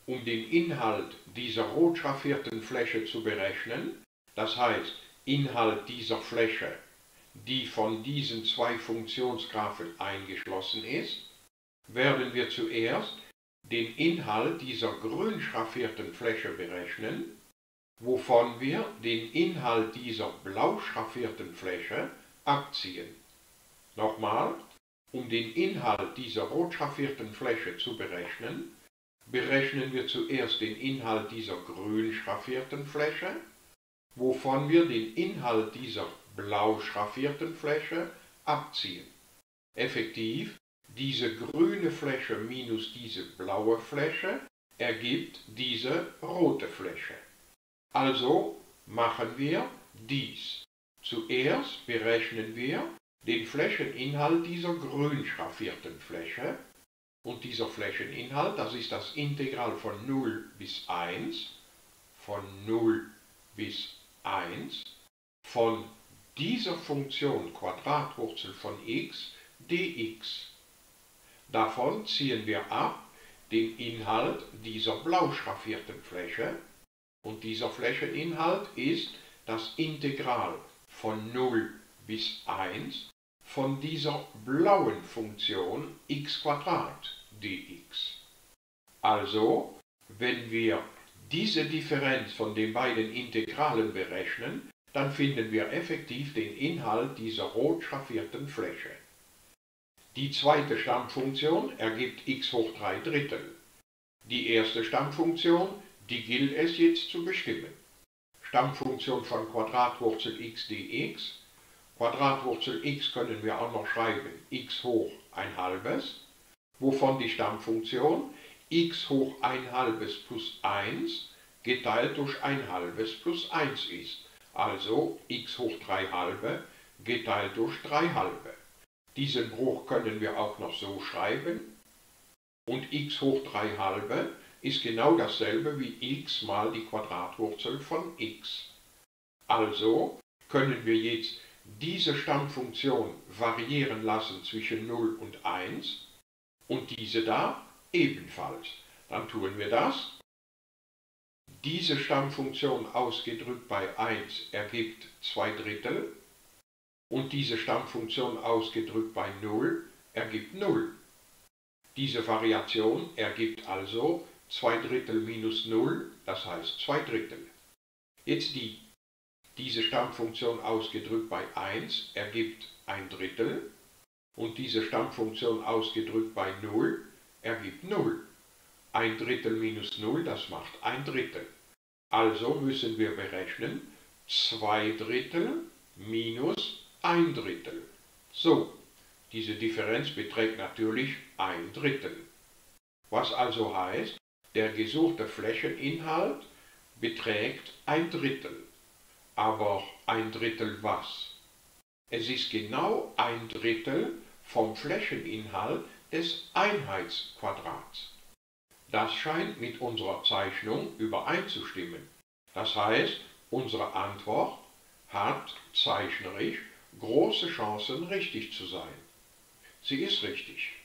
um den Inhalt dieser rot schraffierten Fläche zu berechnen, das heißt Inhalt dieser Fläche, die von diesen zwei Funktionsgraphen eingeschlossen ist, werden wir zuerst den Inhalt dieser grün schraffierten Fläche berechnen, wovon wir den Inhalt dieser blau schraffierten Fläche abziehen. Nochmal, um den Inhalt dieser rot schraffierten Fläche zu berechnen, berechnen wir zuerst den Inhalt dieser grün schraffierten Fläche, wovon wir den Inhalt dieser blau schraffierten Fläche abziehen. Effektiv, diese grüne Fläche minus diese blaue Fläche ergibt diese rote Fläche. Also machen wir dies. Zuerst berechnen wir den Flächeninhalt dieser grün schraffierten Fläche. Und dieser Flächeninhalt, das ist das Integral von 0 bis 1, von 0 bis 1, von dieser Funktion Quadratwurzel von x dx. Davon ziehen wir ab den Inhalt dieser blau schraffierten Fläche, und dieser Flächeninhalt ist das Integral von 0 bis 1 von dieser blauen Funktion x² dx. Also, wenn wir diese Differenz von den beiden Integralen berechnen, dann finden wir effektiv den Inhalt dieser rot schraffierten Fläche. Die zweite Stammfunktion ergibt x hoch 3 Drittel. Die erste Stammfunktion, die gilt es jetzt zu bestimmen. Stammfunktion von Quadratwurzel x dx. Quadratwurzel x können wir auch noch schreiben, x hoch 1/2, wovon die Stammfunktion x hoch 1/2 plus 1 geteilt durch 1/2 plus 1 ist. Also x hoch 3/2 geteilt durch 3/2. Diesen Bruch können wir auch noch so schreiben. Und x hoch 3/2 ist genau dasselbe wie x mal die Quadratwurzel von x. Also können wir jetzt diese Stammfunktion variieren lassen zwischen 0 und 1 und diese da ebenfalls. Dann tun wir das. Diese Stammfunktion ausgedrückt bei 1 ergibt 2 Drittel und diese Stammfunktion ausgedrückt bei 0 ergibt 0. Diese Variation ergibt also 2 Drittel minus 0, das heißt 2 Drittel. Jetzt diese Stammfunktion ausgedrückt bei 1 ergibt 1 Drittel und diese Stammfunktion ausgedrückt bei 0 ergibt 0. 1 Drittel minus 0, das macht 1 Drittel. Also müssen wir berechnen 2 Drittel minus 1 Drittel. So, diese Differenz beträgt natürlich 1 Drittel. Was also heißt, der gesuchte Flächeninhalt beträgt 1 Drittel. Aber 1 Drittel was? Es ist genau 1 Drittel vom Flächeninhalt des Einheitsquadrats. Das scheint mit unserer Zeichnung übereinzustimmen. Das heißt, unsere Antwort hat zeichnerisch große Chancen, richtig zu sein. Sie ist richtig.